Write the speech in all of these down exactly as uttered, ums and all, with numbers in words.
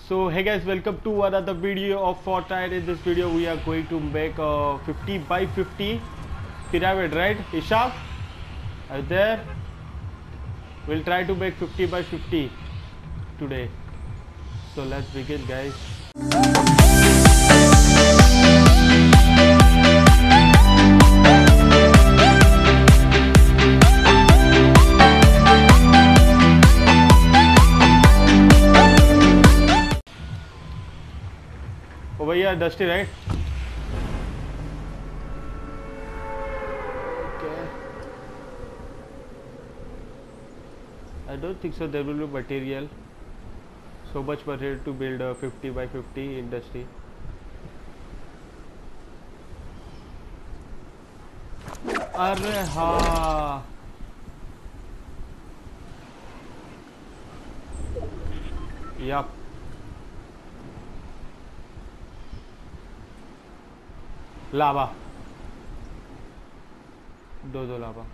So hey guys, welcome to another video of Fortnite. In this video we are going to make a fifty by fifty pyramid, right? Ishaq, are you there? We'll try to make fifty by fifty today. So let's begin, guys. Oh भैया, dusty, right? Okay. I don't think so. There will be material. So much material to build a fifty by fifty industry. अरे हाँ. Yup. लावा. दो दो लावा.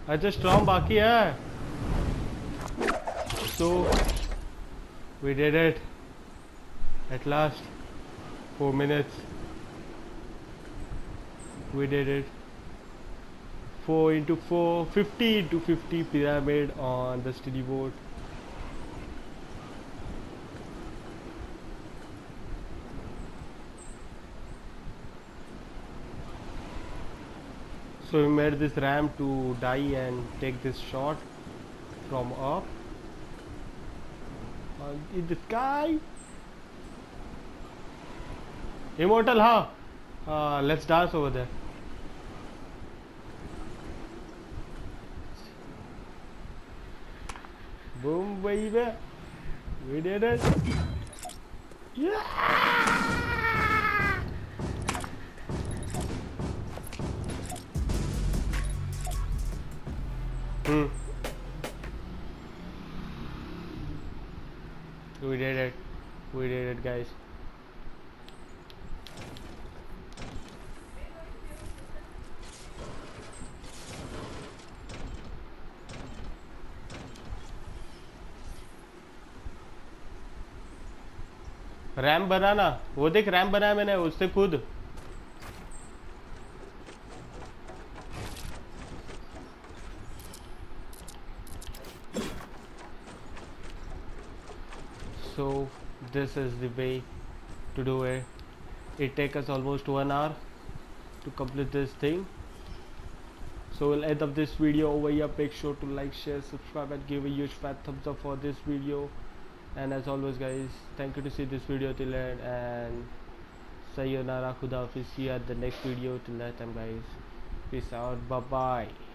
अच्छा storm बाकी है. So we did it at last. Four minutes. We did it. Four into four, fifty into fifty pyramid on the steady board. So we made this ramp to die and take this shot from up uh, in the sky. Immortal, huh? Uh, let's dance over there. Boom, baby. We did it. Yeah. Hmm. We did it. We did it, guys. रैम बनाना, वो देख RAM बनाया मैंने उससे खुद. So this is the way to do it. It takes us almost one hour to complete this thing. So we'll end up this video over here. Make sure to like, share, subscribe and give a huge fat thumbs up for this video. And as always guys, thank you to see this video till end, and sayonara, khuda hafiz. See you at the next video. Till that time guys, peace out, bye bye.